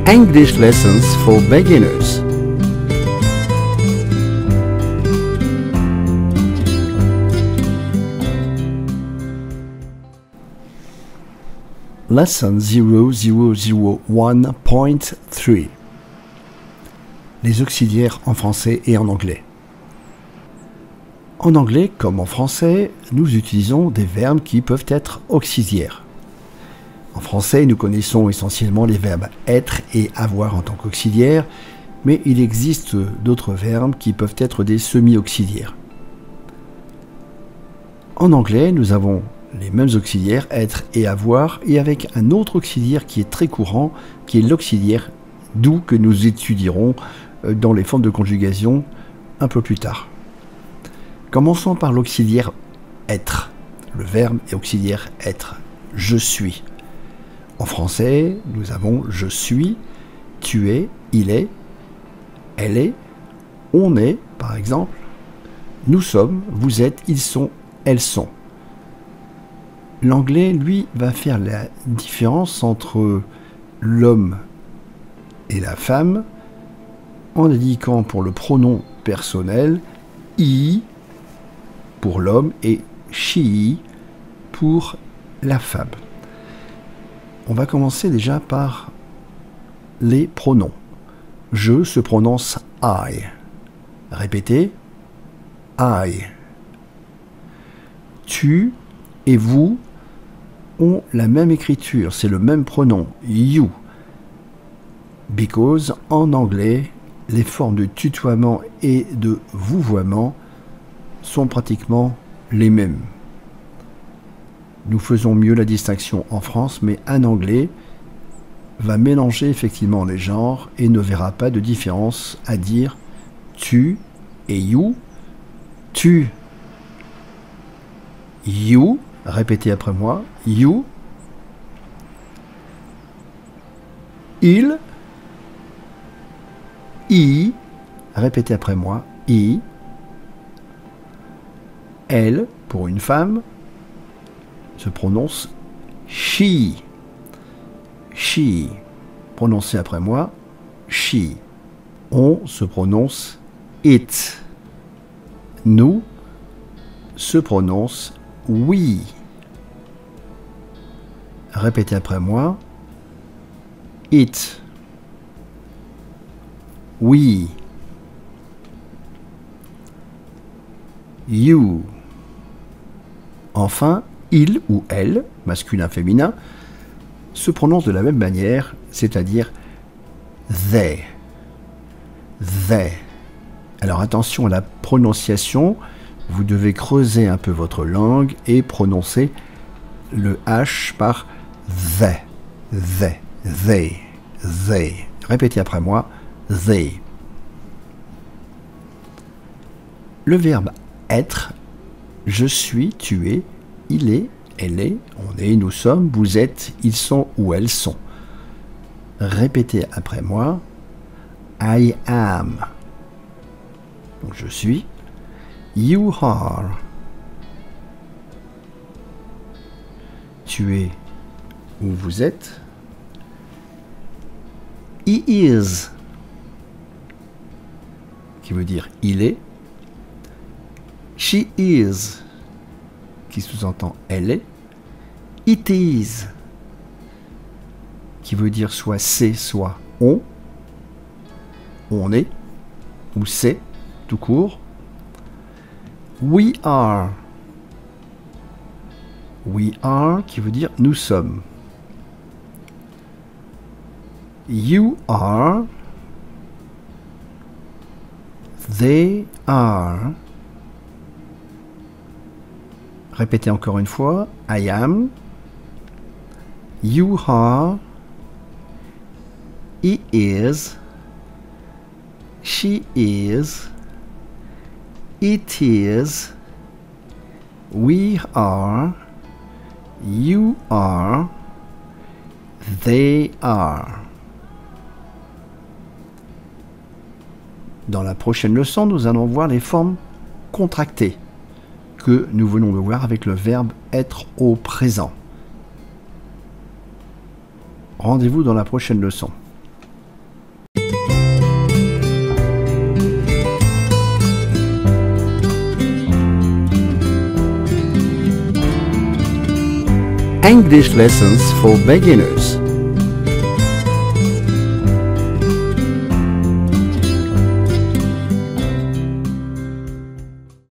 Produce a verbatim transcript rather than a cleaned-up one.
English lessons for beginners. Lesson zéro zéro zéro un point trois. Les auxiliaires en français et en anglais. En anglais comme en français, nous utilisons des verbes qui peuvent être auxiliaires. En français, nous connaissons essentiellement les verbes être et avoir en tant qu'auxiliaires, mais il existe d'autres verbes qui peuvent être des semi-auxiliaires. En anglais, nous avons les mêmes auxiliaires être et avoir, et avec un autre auxiliaire qui est très courant, qui est l'auxiliaire do que nous étudierons dans les formes de conjugation un peu plus tard. Commençons par l'auxiliaire être. Le verbe est auxiliaire être. Je suis. En français, nous avons je suis, tu es, il est, elle est, on est, par exemple, nous sommes, vous êtes, ils sont, elles sont. L'anglais, lui, va faire la différence entre l'homme et la femme en indiquant pour le pronom personnel I pour l'homme et she pour la femme. On va commencer déjà par les pronoms. Je se prononce I. Répétez. I. Tu et vous ont la même écriture, c'est le même pronom, you. Because en anglais, les formes de tutoiement et de vouvoiement sont pratiquement les mêmes. Nous faisons mieux la distinction en France, mais un anglais va mélanger effectivement les genres et ne verra pas de différence à dire tu et you. Tu, you, répétez après moi, you. Il, i, répétez après moi, i. Elle, pour une femme, se prononce she. She. Prononcez après moi, she. On se prononce it. Nous se prononce we. Répétez après moi, it. We. You. Enfin, il ou elle, masculin, féminin, se prononce de la même manière, c'est-à-dire they. They. Alors attention à la prononciation, vous devez creuser un peu votre langue et prononcer le H par they. They. They. They. Répétez après moi, they. Le verbe être, je suis, tu es, il est, elle est, on est, nous sommes, vous êtes, ils sont ou elles sont. Répétez après moi, I am. Donc je suis, you are. Tu es ou vous êtes, he is, qui veut dire il est, she is, qui sous-entend elle est, it is, qui veut dire soit c'est, soit on, on est, ou c'est, tout court, we are, we are, qui veut dire nous sommes, you are, they are. Répétez encore une fois, I am, you are, he is, she is, it is, we are, you are, they are. Dans la prochaine leçon, nous allons voir les formes contractées que nous venons de voir avec le verbe être au présent. Rendez-vous dans la prochaine leçon. English Lessons for Beginners.